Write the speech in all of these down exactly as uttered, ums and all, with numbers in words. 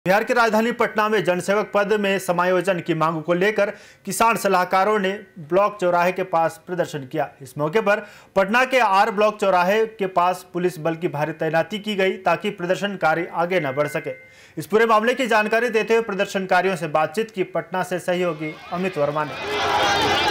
बिहार की राजधानी पटना में जनसेवक पद में समायोजन की मांग को लेकर किसान सलाहकारों ने ब्लॉक चौराहे के पास प्रदर्शन किया। इस मौके पर पटना के आर ब्लॉक चौराहे के पास पुलिस बल की भारी तैनाती की गई ताकि प्रदर्शनकारी आगे न बढ़ सके। इस पूरे मामले की जानकारी देते हुए प्रदर्शनकारियों से बातचीत की पटना से सहयोगी अमित वर्मा ने।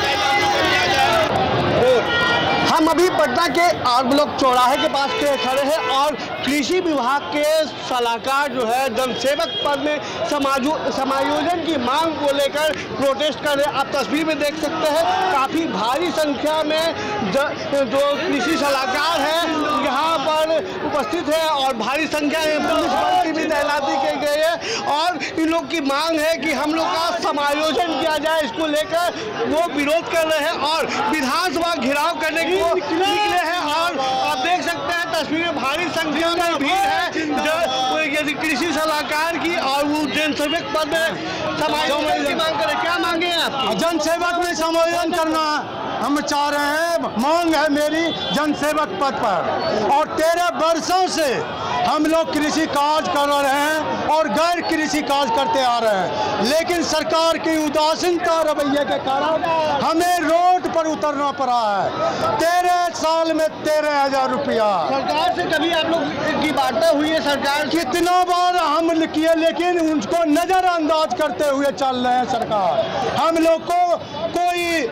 हम अभी पटना के आर ब्लॉक चौराहे के पास के खड़े हैं और कृषि विभाग के सलाहकार जो है जनसेवक पद में समायोजन की मांग को लेकर प्रोटेस्ट कर रहे हैं। आप तस्वीर में देख सकते हैं काफ़ी भारी संख्या में जो कृषि सलाहकार हैं यहाँ पर उपस्थित है और भारी संख्या में पुलिस बल की भी तैनाती की गई है और इन लोग की मांग है कि हम लोग का समायोजन किया जाए। इसको लेकर वो विरोध कर रहे हैं और विधानसभा घेराव करने की निकले हैं और आप देख सकते हैं तस्वीर में भारी संख्या में भीड़ है जो कृषि सलाहकार की और वो जनसेवक पद में समायोजन की मांग करें। क्या मांगे हैं आप? जनसेवक में समायोजन करना हम चाह रहे हैं, मांग है मेरी जनसेवक पद पर। और तेरह वर्षों से हम लोग कृषि कार्य कर रहे हैं और गैर कृषि कार्य करते आ रहे हैं, लेकिन सरकार की उदासीनता रवैये के कारण हमें रोड पर उतरना पड़ा है। तेरह साल में तेरह हजार रुपया सरकार से कभी आप लोग की बातें हुई है? सरकार कितना बार हम किए लेकिन उनको नजरअंदाज करते हुए चल रहे हैं। सरकार हम लोग को कोई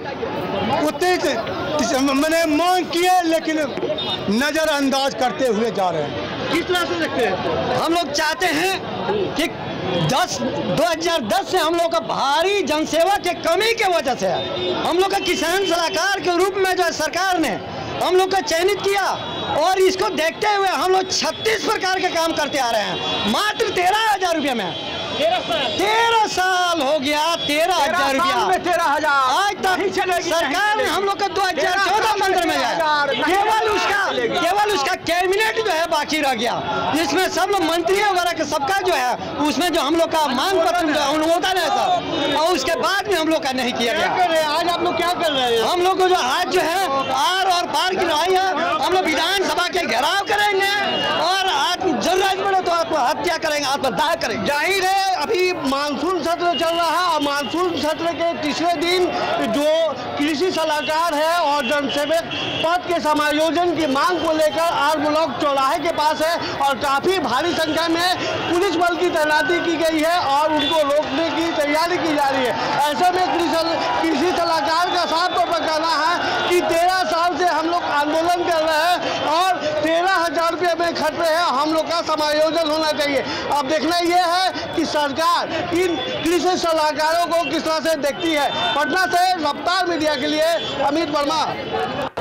मैंने मांग किए लेकिन नजरअंदाज करते हुए जा रहे हैं। किस तरह से देखते हैं? हम लोग चाहते हैं कि दस दो हजार दस से हम लोग का भारी जनसेवा के कमी के वजह से हम लोग का किसान सलाहकार के रूप में जो है सरकार ने हम लोग का चयनित किया और इसको देखते हुए हम लोग छत्तीस प्रकार के काम करते आ रहे हैं मात्र तेरह हजार रुपये में। तेरह साल हो गया, तेरह हजार रुपया तेरह हजार आज तक सरकार ने हम लोग का दो हजार चौदह पंद्रह में केवल उसका केवल उसका कैबिनेट जो है बाकी रह गया, जिसमें सब लोग मंत्री वगैरह के सबका जो है उसमें जो हम लोग का मांग पत्र जो है अनुमोदन है सर, और उसके बाद में हम लोग का नहीं किया गया। आज आप लोग क्या कर रहे हैं? हम लोग को जो आज जो है आर और पार की लड़ाई है, हम लोग विधानसभा के घेराव करेंगे और आज जरूरत पड़े तो आपको हत्या करेंगे, आत्मदाह करेंगे। जाहिर है अभी मानसून सत्र चल रहा है और मानसून सत्र के तीसरे दिन जो कृषि सलाहकार है और जनसेवक पद के समायोजन की मांग को लेकर आर ब्लॉक चौराहे के पास है और काफ़ी भारी संख्या में पुलिस बल की तैनाती की गई है और उनको रोकने की तैयारी की जा रही है। ऐसे में कृषि सलाहकार का साफ तौर पर कहना है कि तेरह साल से हम लोग आंदोलन कर रहे हैं और तेरह हजार रुपये में खर्च रहे हैं, हम लोग का समायोजन होना चाहिए। अब देखना यह है कि सरकार इन कृषि सलाहकारों को किस तरह से देखती है। पटना से रफ्तार मीडिया के लिए अमित वर्मा।